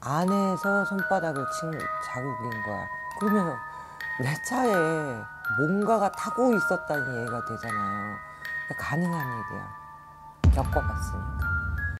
안에서 손바닥을 친 자국인 거야. 그러면 내 차에 뭔가가 타고 있었다는 얘기가 되잖아요. 가능한 일이야. 겪어봤으니까.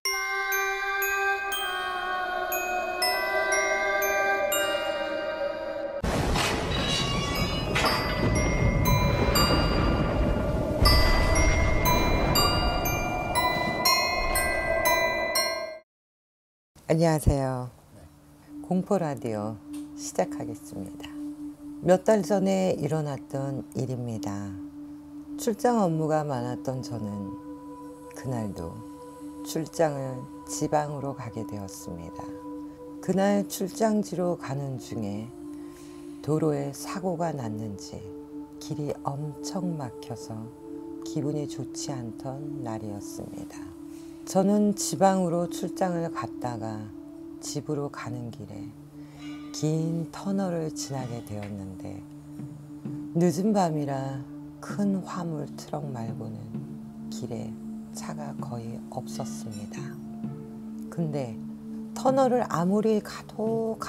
안녕하세요. 공포라디오 시작하겠습니다. 몇 달 전에 일어났던 일입니다. 출장 업무가 많았던 저는 그날도 출장을 지방으로 가게 되었습니다. 그날 출장지로 가는 중에 도로에 사고가 났는지 길이 엄청 막혀서 기분이 좋지 않던 날이었습니다. 저는 지방으로 출장을 갔다가 집으로 가는 길에 긴 터널을 지나게 되었는데 늦은 밤이라 큰 화물 트럭 말고는 길에 차가 거의 없었습니다. 근데 터널을 아무리 가도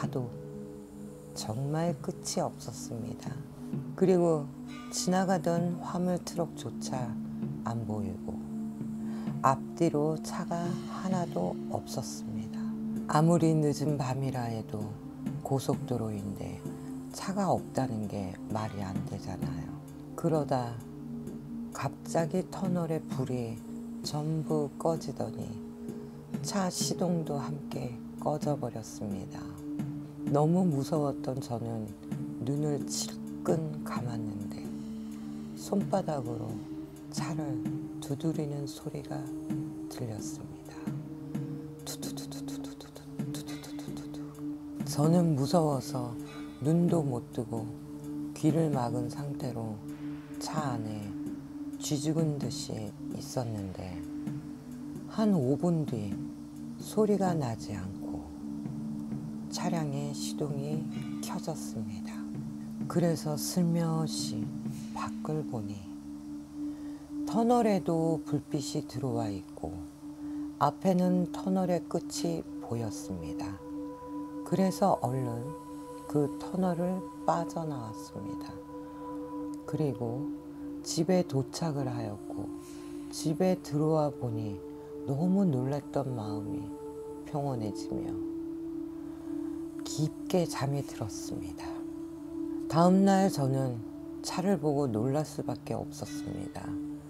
정말 끝이 없었습니다. 그리고 지나가던 화물 트럭조차 안 보이고 앞뒤로 차가 하나도 없었습니다. 아무리 늦은 밤이라 해도 고속도로인데 차가 없다는 게 말이 안 되잖아요. 그러다 갑자기 터널의 불이 전부 꺼지더니 차 시동도 함께 꺼져버렸습니다. 너무 무서웠던 저는 눈을 질끈 감았는데 손바닥으로 차를 두드리는 소리가 들렸습니다. 투투투투투투투투투투투투. 저는 무서워서 눈도 못 뜨고 귀를 막은 상태로 차 안에 쥐죽은 듯이 있었는데 한 5분 뒤 소리가 나지 않고 차량의 시동이 켜졌습니다. 그래서 슬며시 밖을 보니 터널에도 불빛이 들어와 있고 앞에는 터널의 끝이 보였습니다. 그래서 얼른 그 터널을 빠져나왔습니다. 그리고 집에 도착을 하였고 집에 들어와 보니 너무 놀랐던 마음이 평온해지며 깊게 잠이 들었습니다. 다음날 저는 차를 보고 놀랄 수밖에 없었습니다.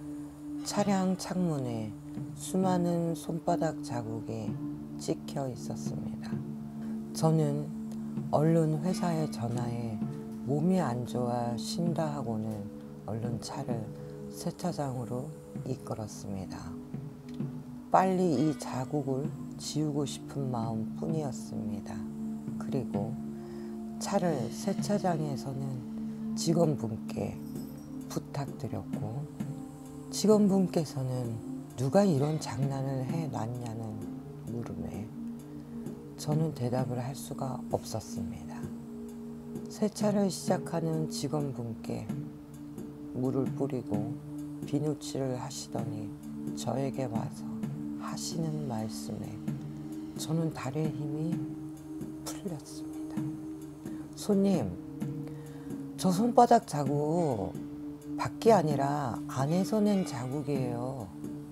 차량 창문에 수많은 손바닥 자국이 찍혀 있었습니다. 저는 얼른 회사에 전화해 몸이 안 좋아 쉰다 하고는 얼른 차를 세차장으로 이끌었습니다. 빨리 이 자국을 지우고 싶은 마음 뿐이었습니다. 그리고 차를 세차장에서는 직원분께 부탁드렸고 직원분께서는 누가 이런 장난을 해놨냐는 물음에 저는 대답을 할 수가 없었습니다. 세차를 시작하는 직원분께 물을 뿌리고 비누칠을 하시더니 저에게 와서 하시는 말씀에 저는 다리에 힘이 풀렸습니다. 손님, 저 손바닥 자국 밖이 아니라 안에서 낸 자국이에요.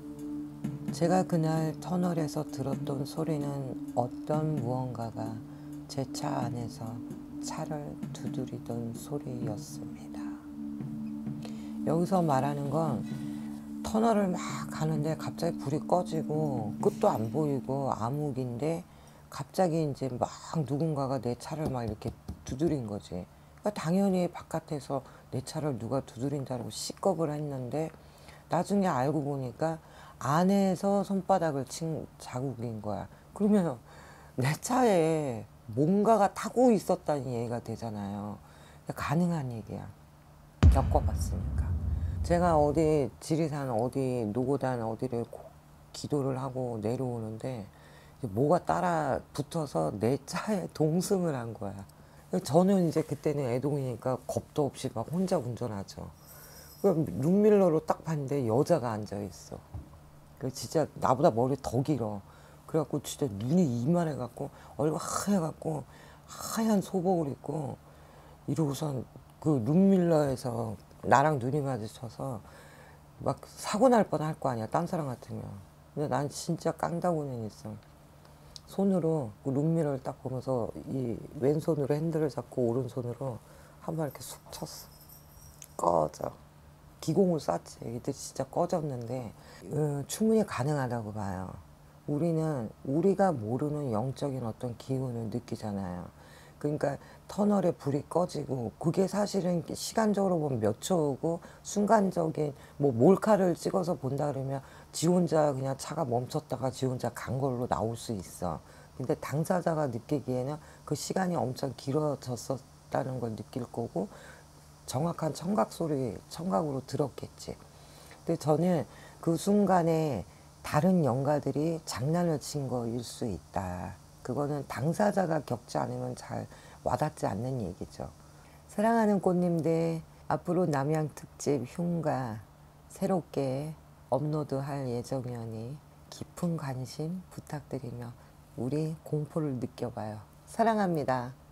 제가 그날 터널에서 들었던 소리는 어떤 무언가가 제 차 안에서 차를 두드리던 소리였습니다. 여기서 말하는 건 터널을 막 가는데 갑자기 불이 꺼지고 끝도 안 보이고 암흑인데 갑자기 이제 막 누군가가 내 차를 막 이렇게 두드린 거지. 그러니까 당연히 바깥에서 내 차를 누가 두드린다고 시겁을 했는데 나중에 알고 보니까 안에서 손바닥을 친 자국인 거야. 그러면 내 차에 뭔가가 타고 있었다는 얘기가 되잖아요. 가능한 얘기야. 겪어봤으니까. 제가 어디 지리산 어디 노고단 어디를 기도를 하고 내려오는데 뭐가 따라 붙어서 내 차에 동승을 한 거야. 저는 이제 그때는 애동이니까 겁도 없이 막 혼자 운전하죠. 룸밀러로 딱 봤는데 여자가 앉아있어. 진짜 나보다 머리 더 길어. 그래갖고 진짜 눈이 이만해갖고 얼굴 하얘갖고 하얀 소복을 입고 이러고선 그 룸밀러에서 나랑 눈이 마주쳐서 막 사고 날 뻔할 거 아니야, 딴 사람 같으면. 근데 난 진짜 깡다구는 있어. 손으로 그 룸미러를 딱 보면서 이 왼손으로 핸들을 잡고 오른손으로 한 번 이렇게 쑥 쳤어. 꺼져. 기공을 쐈지. 애기들 진짜 꺼졌는데 충분히 가능하다고 봐요. 우리는 우리가 모르는 영적인 어떤 기운을 느끼잖아요. 그러니까 터널에 불이 꺼지고 그게 사실은 시간적으로 보면 몇 초고 순간적인 뭐 몰카를 찍어서 본다 그러면 지 혼자 그냥 차가 멈췄다가 지 혼자 간 걸로 나올 수 있어. 근데 당사자가 느끼기에는 그 시간이 엄청 길어졌었다는 걸 느낄 거고 정확한 청각 소리, 청각으로 들었겠지. 근데 저는 그 순간에 다른 영가들이 장난을 친 거일 수 있다. 그거는 당사자가 겪지 않으면 잘 와닿지 않는 얘기죠. 사랑하는 꽃님들, 앞으로 남양 특집 흉가 새롭게 업로드할 예정이니 깊은 관심 부탁드리며 우리 공포를 느껴봐요. 사랑합니다.